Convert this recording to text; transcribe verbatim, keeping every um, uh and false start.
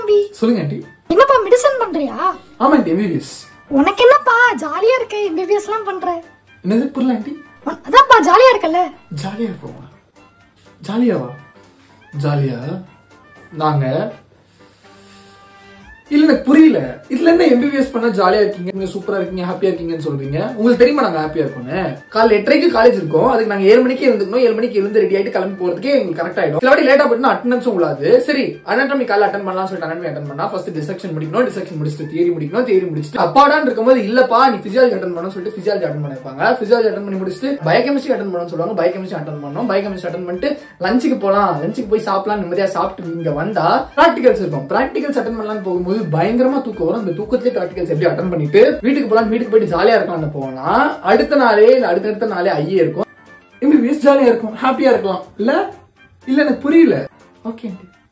தம்பி. சொல்லுங்க ஆண்டி. என்னப்பா மெடிசன் பண்றியா? ஆமா ஆண்டி, எம்பிபிஎஸ். உனக்கு என்னப்பா ஜாலியா இருக்க, எம்பிபிஎஸ் எல்லாம் பண்ற? என்னது புரியல ஆண்டி? அதான்ப்பா ஜாலியா இருக்கல. ஜாலியா இருப்போமா? ஜாலியாவா? ஜாலியா நாங்க இல்ல எனக்கு புரியல. இதுல என்ன எம்பிபிஎஸ் பண்ணா ஜாலியா இருக்கீங்க, நீங்க சூப்பரா இருக்கீங்க, ஹாப்பியா இருக்கீங்கன்னு சொல்றீங்க. உங்களுக்கு தெரியுமா நாங்க ஹாப்பியா இருக்கோம்னு? காலைல எட்டரைக்கு காலேஜ் இருக்கும், அதுக்கு நாங்க ஏழு மணிக்கு எழுந்துக்கணும். ஏழு மணிக்கு எழுந்து ரெடி ஆயிட்டு கிளம்பி போறதுக்கே எங்களுக்கு கரெக்ட் ஆயிடும். சில வாட்டி லேட்டா போயிட்டு அட்டெண்டன்ஸும் உள்ளாது. சரி, அனாட்டமி காலைல அட்டன் பண்ணலாம் சொல்லிட்டு அனாட்டமி அட்டன் பண்ணா ஃபர்ஸ்ட் டிசெக்ஷன் முடிக்கணும். டிசெக்ஷன் முடிச்சுட்டு தியரி முடிக்கணும். தியரி முடிச்சுட்டு அப்பாடான்னு இருக்கும்போது இல்லப்பா நீ பிசியாலஜி அட்டன் பண்ணணும் சொல்லிட்டு பிசியாலஜி அட்டன் பண்ணிருப்பாங்க. பிசியாலஜி அட்டன் பண்ணி முடிச்சுட்டு பயோகெமிஸ்ட்ரி அட்டன் பண்ணணும்னு சொல்லுவாங்க. பயோகெமிஸ்ட்ரி அட்டன் பண்ணணும். பயோகெமிஸ்ட்ரி அட்டன் பண்ணிட்டு லஞ்சுக்கு போலாம். லஞ்சுக்கு போய் சாப்பிடலாம். நிம்மதியா சாப்பிட்டு இங்க வந்தா பிராக்டிகல்ஸ் இருக்கும். பிராக்டிகல்ஸ் அட்டன் பண்ணலாம்னு போகும்போது பயங்கரமா தூக்கம் வரும். அந்த தூக்கத்திலே பிராக்டிகல்ஸ் எப்படி அட்டன் பண்ணிட்டு வீட்டுக்கு போலாம். வீட்டுக்கு போயிட்டு ஜாலியா இருக்கலாம்னு போனா அடுத்த நாளே இல்ல அடுத்தடுத்த நாளே ஐயே இருக்கும். எம்பிபிஎஸ் ஜாலியா இருக்கும், ஹாப்பியா இருக்கலாம். இல்ல இல்ல எனக்கு புரியல. ஓகே.